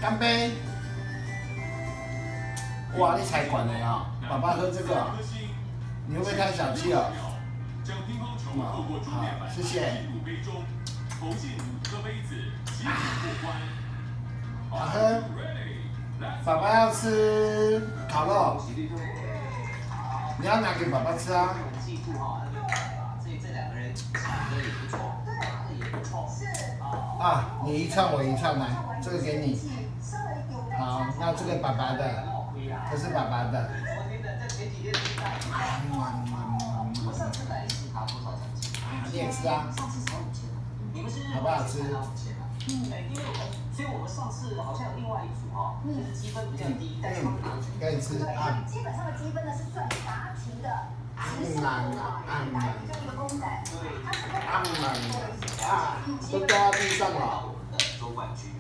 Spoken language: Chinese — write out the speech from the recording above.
干杯！哇，你才管的啊！爸爸喝这个，你会不会太小气了？好，谢谢。好喝。爸爸要吃烤肉，你要拿给爸爸吃啊。 记住哈，这两个人唱歌也不错，打的也不错。 啊，你一唱我一唱，来，这个给你。好，那这个爸爸的，这是爸爸的。 我上次来是拿多少奖金？ 你也吃啊？ 上次才5000，你们是好不好吃？ 因为所以我们上次好像有另外一组哈，就是积分比较低，但是他们拿奖金。 可以吃啊。 基本上的积分呢是算答题的。就一个公仔。 啊，都掉到地上了。 周冠军。